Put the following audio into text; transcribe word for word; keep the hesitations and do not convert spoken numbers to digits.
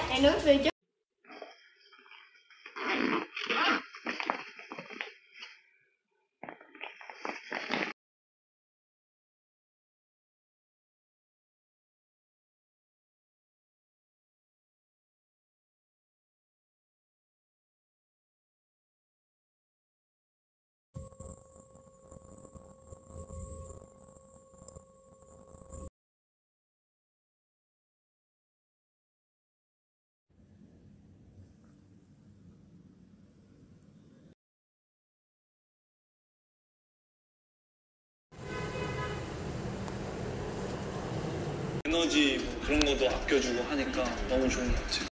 Chai nước đi chứ. 에너지 뭐 그런 것도 아껴주고 하니까 너무 좋은 것 같아요.